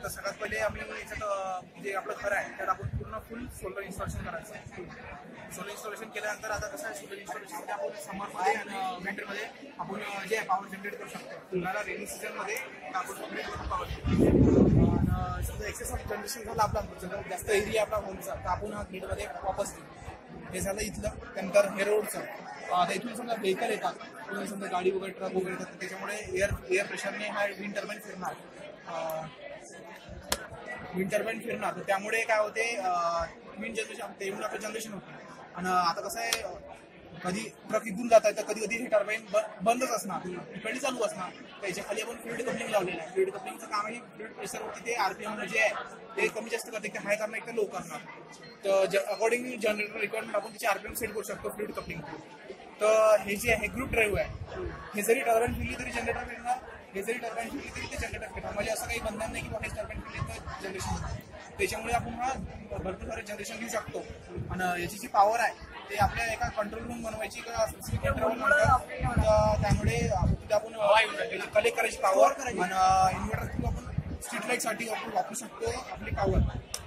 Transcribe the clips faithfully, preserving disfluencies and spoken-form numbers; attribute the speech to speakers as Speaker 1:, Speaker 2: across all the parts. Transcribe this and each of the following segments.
Speaker 1: तर सगळ्यात पहिले आम्ही याच्यात जे आपलं घर आहे त्यात आपण पूर्ण फुल सोलर इन्स्टॉलेशन करायचं. सोलर इन्स्टॉलेशन केल्यानंतर आता कसं आहे, सोलर इन्स्टॉलेशन आपण समरमध्ये आणि विंटरमध्ये आपण जे पॉवर जनरेट करू शकतो. तुम्हाला रेनी सीझनमध्ये आपण कंप्लीट करून पॉवर समजा एक्सेस ऑफ जनरेशन झालं आपला, जास्त एरिया आपला होमचा, तर आपण हा ग्रीडमध्ये वापस देऊ. हे झालं इथलं. त्यानंतर हे रोडचं, आता इथून समजा व्हेकल येतात, तुम्ही समजा गाडी वगैरे ट्रक वगैरे येतात, त्याच्यामुळे एअर एअर प्रेशरने हा विंड टर्बाईन फिरणार विंड टर्बाईन फिरणार तर त्यामुळे काय होते, विंड जनरेशन तेवढं आपलं जनरेशन होतं. आणि आता कसं आहे, कधी ट्रक इथून जात आहे तर कधी कधी हे टर्बाईन बंदच असणार, इकडे चालू असणार. त्याच्या खाली आपण फ्लुइड कपलिंग लावलेलं आहे. फ्लुइड कपलिंगचं काम आहे फ्लुइड प्रेशरवरती ते आरपीएम जे आहे ते कमी जास्त करते, की हाय करणार एक तर लो करणार. तर अकॉर्डिंग जनरेटर रिक्वायरमेंट आपण त्याची आरपीएम सेट करू शकतो फ्लुइड कपलिंग. तर हे जे आहे ग्रुप ड्राईव्ह आहे, हे जरी टर्बाईन फिरली तरी जनरेटर फिरणार, हे जरी टर्बाईन फिरली तरी ते जनरेटर फिरणार. म्हणजे असं काही बंधन नाही की मोठे टर्बाईन फिरले तर जनरेशन होणार. त्याच्यामुळे आपण हा भरपूर सारे जनरेशन घेऊ शकतो. आणि याची जी पॉवर आहे ते आपल्या एका कंट्रोल रूम बनवायची किंवा कंट्रोल म्हणतात, त्यामुळे तिथे आपण कलेक्ट करायची पॉवर आणि इन्व्हर्टर थ्रू आपण स्ट्रीट लाईटसाठी आपण वापरू शकतो आपली पॉवर.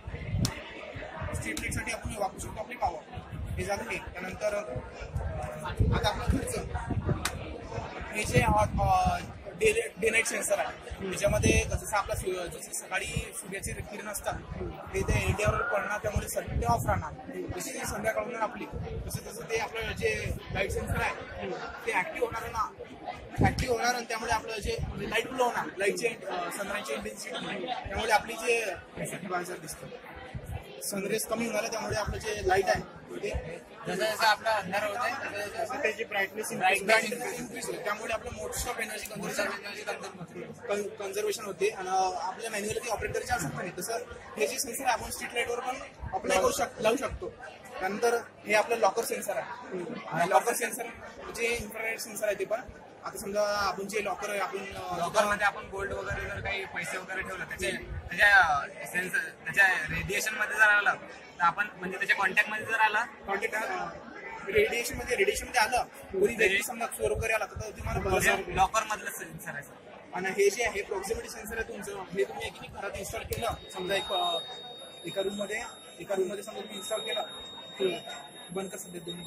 Speaker 1: स्ट्रीट लाईटसाठी आपण वापरू शकतो आपली पॉवर. हे झालं हे. त्यानंतर आता आपलं घरचं हे जे डे डे नाईट सेन्सर आहे, त्याच्यामध्ये जसं आपला जसं सकाळी सूर्याचे किरण असतात ते ते इंडियावर पडणार, त्यामुळे सध्या ते ऑफ राहणार. जशी ती संध्याकाळ आपली तसं तसं ते आपलं जे लाईट सेन्सर आहे ते ऍक्टिव्ह होणार ना ऍक्टिव्ह होणार आणि त्यामुळे आपलं जे लाईट फ्लो होणार, लाईटचे सनराईजची इंटेन्सिटी, त्यामुळे आपली जे बाजार दिसतं सनरेज कमी होणार, त्यामुळे आपलं जे लाईट आहे ते जसं जसं आपला अंधार होत आहे तसं त्याची ब्राईटनेस इन्क्रीज होते. त्यामुळे आपलं most of energy conservation conservation होते आणि आपल्या मॅन्युअली ऑपरेटरची आवश्यकता नाही. तसं हे जे सेन्सर आहे आपण स्ट्रीट लाईटवर पण अप्लाय करू शक लावू शकतो. त्यानंतर हे आपलं लॉकर सेन्सर आहे. लॉकर सेन्सर जे इन्फ्रारेड सेन्सर आहे ते पण आता समजा आपण जे लॉकर आहे, आपण लॉकरमध्ये आपण गोल्ड वगैरे जर काही पैसे वगैरे ठेवलं त्याचे त्याच्या सेन्सर त्याच्या रेडिएशन मध्ये जर आलं तर आपण म्हणजे त्याच्या कॉन्टॅक्ट मध्ये जर आला कॉन्टॅक्ट रेडिएशन मध्ये रेडिएशन मध्ये आलं कोणी व्यक्ती समजा चोर वगैरे आला तर तुम्हाला लॉकर मधलं सेन्सर आहे. आणि हे जे आहे प्रॉक्सिमिटी सेन्सर आहे तुमचं, हे तुम्ही एक घरात इन्स्टॉल केलं समजा एक एका रूम मध्ये एका रूम मध्ये समजा तुम्ही इन्स्टॉल केलं, बंद कर सध्या दोन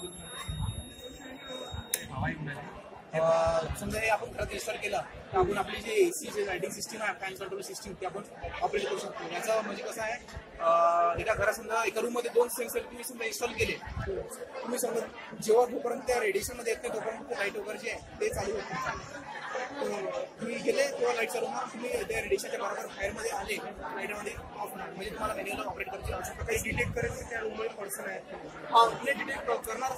Speaker 1: समजा हे आपण घरात इन्स्टॉल केलं तर आपण आपली जे एसी जे लाइटिंग सिस्टीम आहे, फॅन कंट्रोल सिस्टीम, ते आपण ऑपरेट करू शकतो. याचा म्हणजे कसं आहे, एका घरात समजा एका रूम मध्ये दोन सेन्सर तुम्ही समजा इन्स्टॉल केले, तुम्ही समजा जेव्हा जोपर्यंत त्या रेडिएशन मध्ये येत नाही तोपर्यंत लाईट वगैरे जे आहे ते चालू होते. तुम्ही गेले तेव्हा लाईट चालू होणार, तुम्ही त्या रेडिएशनच्या बरोबर बाहेरमध्ये आले लाईटमध्ये ऑफ होणार. म्हणजे तुम्हाला मॅन्युअल ऑपरेट करायची आवश्यकता काही डिटेक्ट करायचं त्या रूममध्ये पर्सन आहे हा आपले डिटेक्ट करणार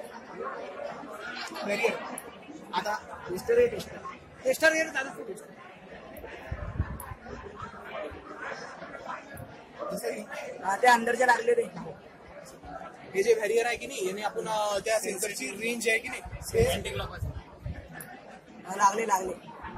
Speaker 1: बॅरियर. आता टेस्टर आहे टेस्टर टेस्टर आहे दादा तो टेस्टर जसं ते अंदरच्या लागले रे. हे जे बॅरियर आहे की नाही याने आपण त्या सेन्सरची रेंज आहे की नाही लागले लागले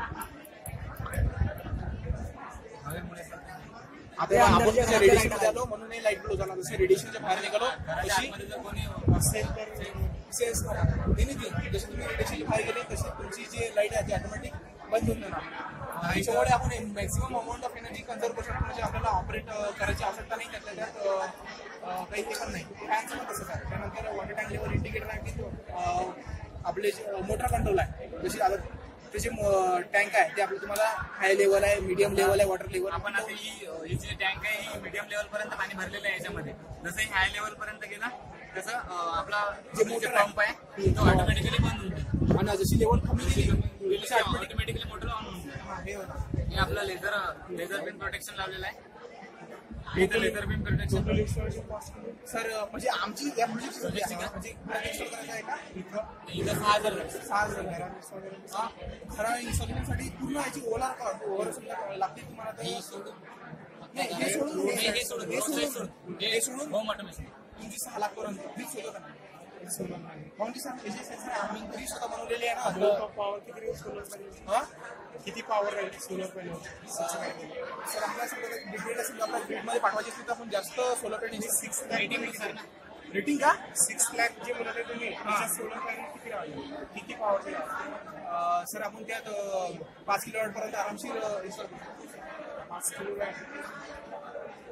Speaker 1: आता आपण रेडिएशन मध्ये आलो म्हणून हे लाईट ब्लो झाला. जसे रेडिएशनच्या बाहेर निघालो तशी सेन्स जसे तुम्ही रेडिएशनच्या बाहेर गेले तशी तुमची जी लाईट आहे ती ऑटोमॅटिक बंद होऊन जाणार. याच्यामुळे आपण maximum amount of energy conserve करू शकतो. म्हणजे आपल्याला ऑपरेट करायची आवश्यकता नाही, त्यातल्या त्यात काही हे पण नाही. फॅनचं पण तसंच आहे. त्यानंतर वॉटर टँक लेवल इंडिकेटर आहे की आपले मोटर कंट्रोल आहे. जशी आता त्याचे टँक आहे ते आपलं तुम्हाला हाय लेवल आहे, मीडियम लेवल आहे, वॉटर लेवल. आपण आता ही जी टँक आहे ही मीडियम लेवल पर्यंत पाणी भरलेलं आहे याच्यामध्ये. जसं हाय लेवल पर्यंत गेला तसं आपला जे मोटर पंप आहे तो ऑटोमॅटिकली बंद होतो आणि जशी लेवल कमी गेली तशी ऑटोमॅटिकली मोटर ऑन होतो. हे आपलं लेझर लेझर बिन प्रोटेक्शन लावलेलं आहे. इथं लेझर बिन प्रोटेक्शन सर म्हणजे आमची या प्रोजेक्टची म्हणजे इन्स्टॉल करायचं आहे का इथं इथं सहा हजार सहा हजार खरा इन्स्टॉलेशनसाठी पूर्ण याची ओला ओव्हर समजा लागते तुम्हाला. तर हे सोडून हे सोडून हे सोडून हे सोडून हे सोडून होम ऑटोमेशन तुमची सहा लाख पर्यंत वीस होतं का कोणती सांग आम्ही तरी स्वतः बनवलेली आहे ना. पॉवर किती सोलर पॅनल हा किती पॉवर आहे सोलर पॅनल सर आपल्या समजा डिटेल असेल आपल्या ग्रीडमध्ये पाठवायची असेल तर आपण जास्त solar panel six rating rating का सिक्स लॅक जे म्हणत आहे तुम्ही सोलर पॅनल किती राहिले किती पॉवरचे सर आपण त्यात पाच किलो वॉट पर्यंत आरामशीर इन्स्टॉल करू. पाच किलो वॅट